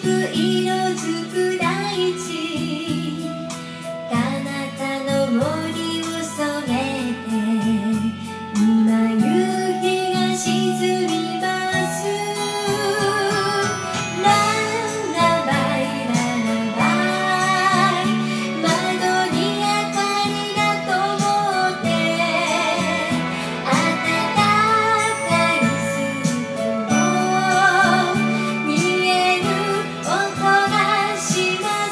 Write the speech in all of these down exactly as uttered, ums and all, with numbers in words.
く色づく大地、彼方の森を染めて今夕日が沈みます。ララバイララバイ、窓に明かりが灯って暖かいスープを煮える音がします。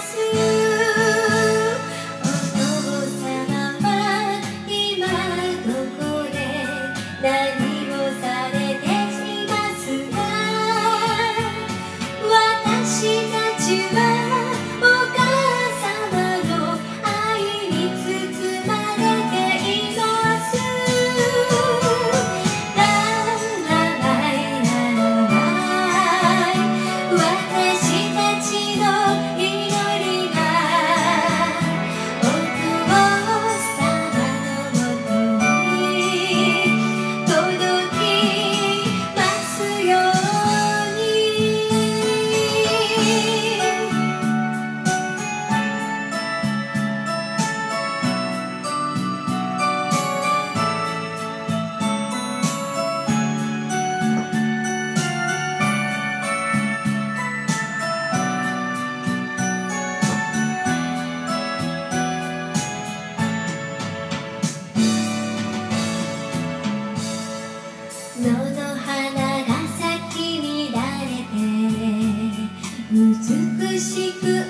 お父様は今どこで何をされていますか。私たちはお母様の愛に包まれています。ララバイララバイ、私たちの祈りがお父様のもとに届きますように。野の花が咲き乱れて美しく